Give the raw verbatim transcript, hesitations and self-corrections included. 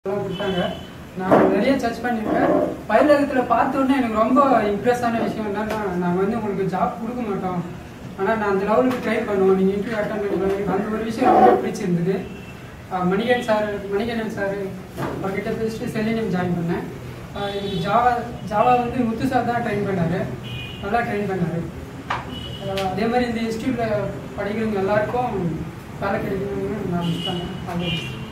கொடுத்தாங்க. நான் நிறைய சர்ச் பண்ணியிருக்கேன். பயிலகத்தில் பார்த்தோன்னே எனக்கு ரொம்ப இம்ப்ரெஸ்ஸான விஷயம் என்னன்னா, நாங்கள் வந்து உங்களுக்கு ஜாப் கொடுக்க மாட்டோம், ஆனால் நான் அந்த லெவலுக்கு ட்ரை பண்ணுவோம், நீங்கள் இன்டர்வியூ அட்டன் பண்ணுவோம். அந்த ஒரு விஷயம் ரொம்ப பிடிச்சிருந்தது. மணிகன் சார் மணிகண்டன் சார் அவர்கிட்ட பேசிட்டு செலினியம் ஜாயின் பண்ணேன். எனக்கு ஜாவா ஜாவா வந்து முத்து சார் தான் ட்ரெயின் பண்ணார், நல்லா ட்ரெயின் பண்ணார். அதே மாதிரி இந்த இன்ஸ்டியூட்டில் படிக்கிறவங்க எல்லாருக்கும் வேலை கிடைக்கணும்னு நான் மிஸ் பண்ணேன்.